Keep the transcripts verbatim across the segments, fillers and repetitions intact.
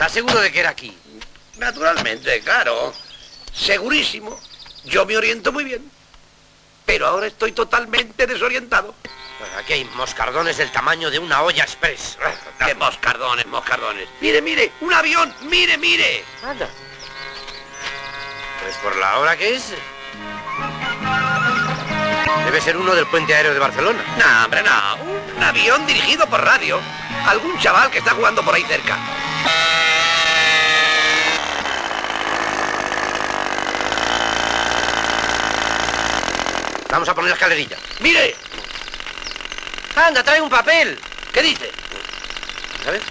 ¿Estás seguro de que era aquí? Naturalmente, claro. Segurísimo. Yo me oriento muy bien. Pero ahora estoy totalmente desorientado. Bueno, aquí hay moscardones del tamaño de una olla express. ¡Qué moscardones, moscardones! ¡Mire, mire! ¡Un avión! ¡Mire, mire! Anda. Pues por la hora que es... Debe ser uno del puente aéreo de Barcelona. No, hombre, no. Un avión dirigido por radio. Algún chaval que está jugando por ahí cerca. Vamos a poner la escalerilla. ¡Mire! Anda, trae un papel. ¿Qué dice? ¿Sabes?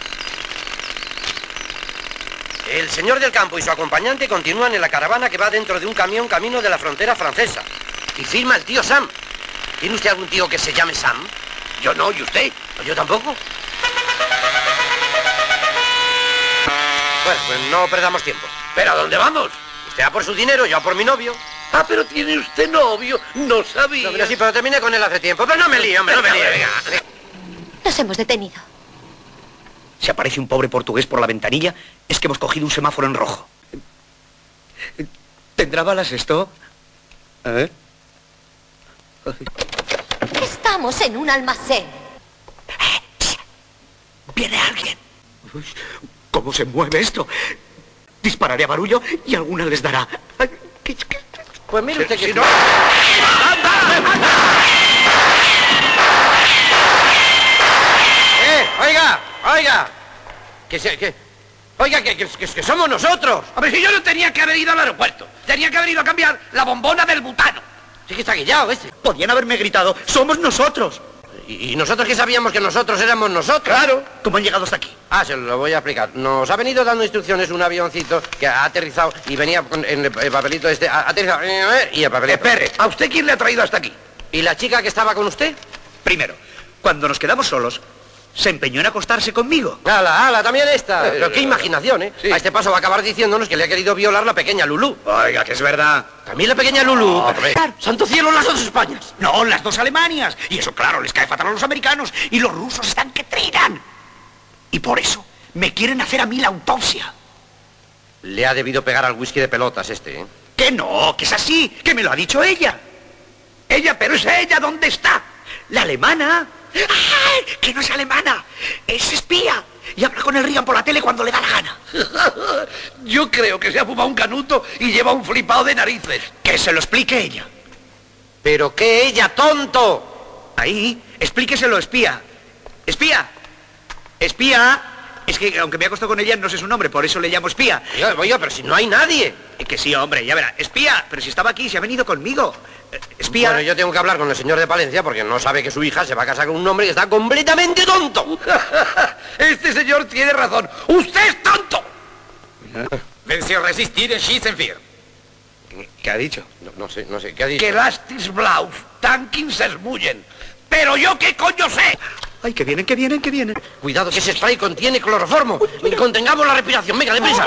El señor del campo y su acompañante continúan en la caravana que va dentro de un camión camino de la frontera francesa. Y firma el tío Sam. ¿Tiene usted algún tío que se llame Sam? Yo no, ¿y usted? Yo tampoco. Bueno, pues no perdamos tiempo. ¿Pero a dónde vamos? Usted va por su dinero, yo a por mi novio. Ah, pero tiene usted novio. No sabía. No, pero sí, pero terminé con él hace tiempo. Pero no me lío, hombre, no me lío. Nos hemos detenido. Si aparece un pobre portugués por la ventanilla, es que hemos cogido un semáforo en rojo. ¿Tendrá balas esto? A ver. Estamos en un almacén. ¡Viene alguien! Uy, ¿cómo se mueve esto? Dispararé a barullo y alguna les dará. Ay, ¿qué, qué? Pues mire usted que... Si no... ¡Eh! ¡Oiga! ¡Oiga! Que se... Que... Oiga, que, que, que, que somos nosotros. A ver, si yo no tenía que haber ido al aeropuerto. Tenía que haber ido a cambiar la bombona del butano. Sí que está guillado ese. Podían haberme gritado, ¡somos nosotros! ¿Y, y nosotros que sabíamos que nosotros éramos nosotros? Claro. ¿Cómo han llegado hasta aquí? Ah, se lo voy a explicar. Nos ha venido dando instrucciones un avioncito que ha aterrizado y venía con en el, el papelito este, ha aterrizado y el papelito. Espere, ¿a usted quién le ha traído hasta aquí? ¿Y la chica que estaba con usted? Primero, cuando nos quedamos solos, se empeñó en acostarse conmigo. ¡Hala, hala! También esta. Pero qué imaginación, ¿eh? Sí. A este paso va a acabar diciéndonos que le ha querido violar la pequeña Lulú. Oiga, que es verdad. También la pequeña Lulú. Hombre. ¡Santo cielo, las dos Españas! No, las dos Alemanias. Y eso, claro, les cae fatal a los americanos. Y los rusos están que trinan. Y por eso me quieren hacer a mí la autopsia. Le ha debido pegar al whisky de pelotas este, ¿eh? Que no, que es así, que me lo ha dicho ella. Ella, pero esa ella, ¿dónde está? La alemana. ¡Ay! Que no es alemana, es espía. Y habla con el Reagan por la tele cuando le da la gana. Yo creo que se ha fumado un canuto y lleva un flipado de narices. Que se lo explique ella. ¿Pero qué ella, tonto? Ahí, explíqueselo, espía. Espía. Espía. Es que aunque me he acostado con ella no sé su nombre, por eso le llamo espía. Oiga, oiga, pero si no hay nadie. Eh, Que sí, hombre, ya verá. Espía, pero si estaba aquí, si ha venido conmigo. Eh, Espía. Bueno, yo tengo que hablar con el señor de Palencia porque no sabe que su hija se va a casar con un hombre que está completamente tonto. Este señor tiene razón. ¡Usted es tonto! Wenn Sie resistir, schießen wir. ¿Qué ha dicho? No, no sé, no sé, ¿qué ha dicho? Que lastis blaus, tankin se esmullen. Pero yo qué coño sé. Ay, que vienen, que vienen, que vienen. Cuidado, que ese spray contiene cloroformo. Y contengamos la respiración. Venga, deprisa.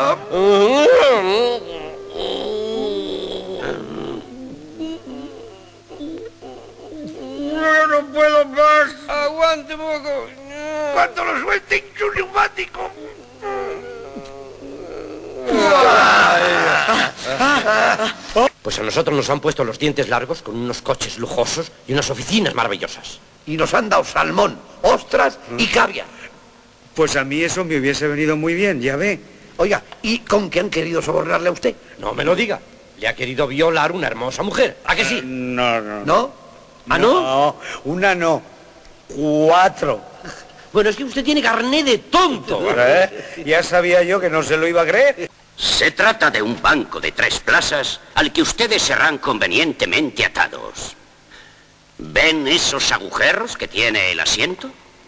Yo no puedo más. Aguante un poco. Cuando lo suelte hincho neumático. Pues a nosotros nos han puesto los dientes largos con unos coches lujosos y unas oficinas maravillosas. Y nos han dado salmón, ostras y caviar. Pues a mí eso me hubiese venido muy bien, ya ve. Oiga, ¿y con qué han querido sobornarle a usted? No me lo diga. Le ha querido violar una hermosa mujer. ¿A que sí? No, no. ¿No? ¿Ah, no? No, una no. Cuatro. Bueno, es que usted tiene carné de tonto. ¿Eh? Ya sabía yo que no se lo iba a creer. Se trata de un banco de tres plazas al que ustedes serán convenientemente atados. ¿Ven esos agujeros que tiene el asiento?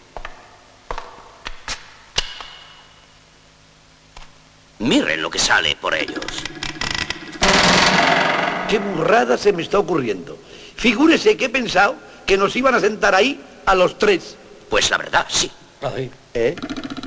Miren lo que sale por ellos. Qué burrada se me está ocurriendo. Figúrese que he pensado que nos iban a sentar ahí a los tres. Pues la verdad, sí. ¿Eh?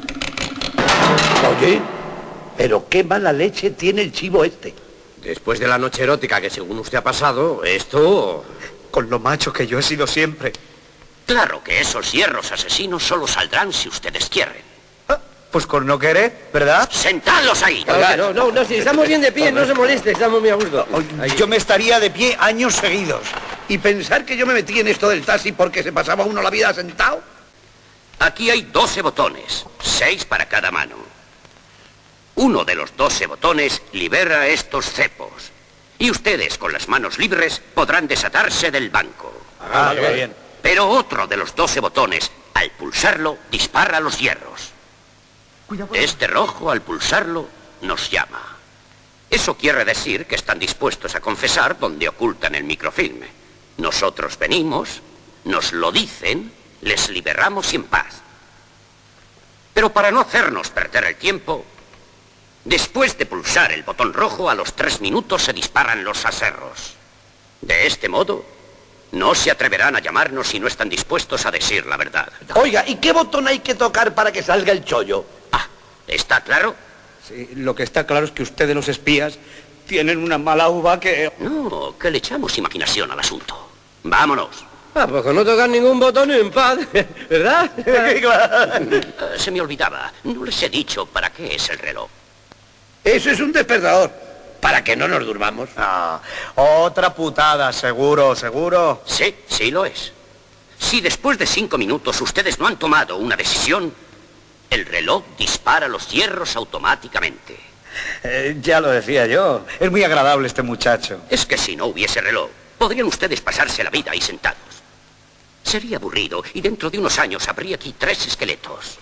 Oye, pero qué mala leche tiene el chivo este. Después de la noche erótica que según usted ha pasado, esto... Con lo macho que yo he sido siempre. Claro que esos hierros asesinos solo saldrán si ustedes quieren. Pues con no querer, ¿verdad? ¡Sentadlos ahí! Oiga, no, no, no, si estamos bien de pie, no se moleste, estamos muy a gusto. Ahí. Yo me estaría de pie años seguidos. Y pensar que yo me metí en esto del taxi porque se pasaba uno la vida sentado. Aquí hay doce botones, seis para cada mano. Uno de los doce botones libera estos cepos. Y ustedes, con las manos libres, podrán desatarse del banco. Ah, qué bien. Pero otro de los doce botones, al pulsarlo, dispara los hierros. Este rojo, al pulsarlo, nos llama. Eso quiere decir que están dispuestos a confesar donde ocultan el microfilme. Nosotros venimos, nos lo dicen, les liberamos en paz. Pero para no hacernos perder el tiempo, después de pulsar el botón rojo, a los tres minutos se disparan los aserros. De este modo, no se atreverán a llamarnos si no están dispuestos a decir la verdad. Oiga, ¿y qué botón hay que tocar para que salga el chollo? Ah, ¿está claro? Sí, lo que está claro es que ustedes, los espías, tienen una mala uva que... No, que le echamos imaginación al asunto. Vámonos. Ah, pues con no tocar ningún botón en paz, ¿verdad? Eh, se me olvidaba, no les he dicho para qué es el reloj. Eso es un despertador, para que no nos durmamos. Ah, otra putada, seguro, seguro. Sí, sí lo es. Si después de cinco minutos ustedes no han tomado una decisión, el reloj dispara los hierros automáticamente. Eh, ya lo decía yo. Es muy agradable este muchacho. Es que si no hubiese reloj, podrían ustedes pasarse la vida ahí sentados. Sería aburrido y dentro de unos años habría aquí tres esqueletos.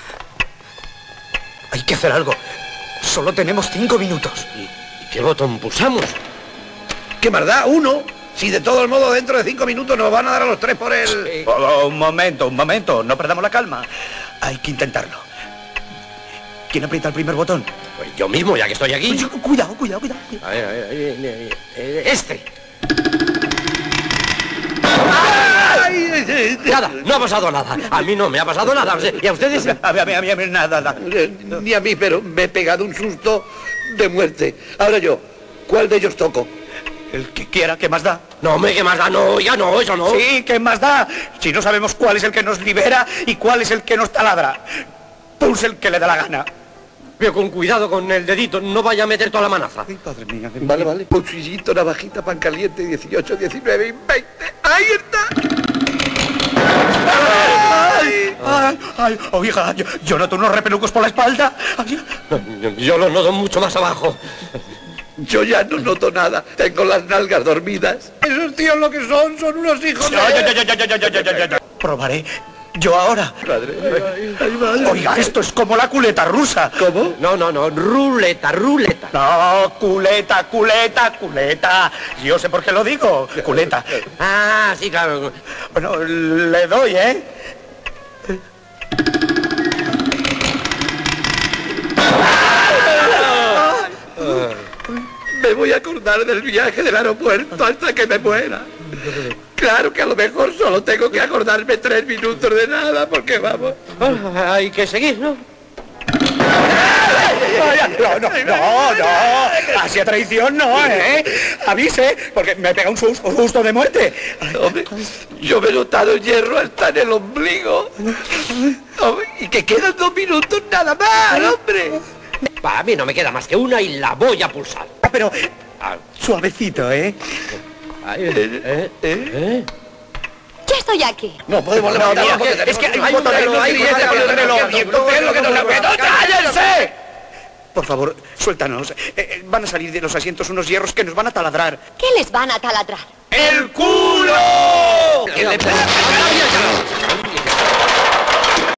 Hay que hacer algo. Solo tenemos cinco minutos. ¿Y, y qué botón pulsamos? ¿Qué más da? Uno. Si de todos modos dentro de cinco minutos nos van a dar a los tres por el... Sí. Oh, oh, un momento, un momento. No perdamos la calma. Hay que intentarlo. ¿Quién aprieta el primer botón? Pues yo mismo, ya que estoy aquí. Cuidado, cuidado, cuidado. cuidado. A ver, a ver, a ver, a ver, eh, este. Nada, no ha pasado nada. A mí no me ha pasado nada. ¿Y a ustedes? A mí, a mí, a mí, a mí, nada, nada. Ni a mí, pero me he pegado un susto de muerte. Ahora yo, ¿cuál de ellos toco? El que quiera, ¿qué más da? No, hombre, ¿qué más da? No, ya no, eso no. Sí, ¿qué más da? Si no sabemos cuál es el que nos libera y cuál es el que nos taladra. Pulse el que le da la gana. Pero con cuidado con el dedito, no vaya a meter toda la manaza. Ay, padre mío. Vale, vale. Cuchillito, navajita, pan caliente, dieciocho, diecinueve y veinte. ¡Ahí está! ¡Ay! ¡Ay! ¡Ay! Oiga, yo, yo noto unos repelucos por la espalda. Ay, Yo lo noto mucho más abajo. Yo ya no noto nada. Tengo las nalgas dormidas. Esos tíos lo que son, son unos hijos de... ya, ya, ya, ya, ya, ya, ya, ya, ya. Probaré. Yo ahora. Madre, ay, ay, madre. Oiga, esto es como la culeta rusa. ¿Cómo? No, no, no, ruleta, ruleta. No, culeta, culeta, culeta. Yo sé por qué lo digo. Culeta. Ah, sí, claro. Bueno, le doy, ¿eh? Me voy a acordar del viaje del aeropuerto hasta que me muera. Claro que a lo mejor solo tengo que acordarme tres minutos de nada, porque vamos... Ah, hay que seguir, ¿no? No, no, no, no. Así a traición no, ¿eh? Avise, porque me pega un susto, un susto de muerte. Hombre, yo me he notado el hierro hasta en el ombligo. Hombre, y que quedan dos minutos nada más, hombre. Para mí no me queda más que una y la voy a pulsar. Pero ah, suavecito, ¿eh? Ahí, eh, eh, eh. Ya estoy aquí. No podemos No, levantarnos no, porque es tenemos que hay un hay botón reloj, reloj, hay hay un un reloj, reloj, y entonces lo que nos... ¡No, cállense! Por favor, suéltanos. Eh, eh, van a salir de los asientos unos hierros que nos van a taladrar. ¿Qué les van a taladrar? ¡El culo! ¿Qué le pasa?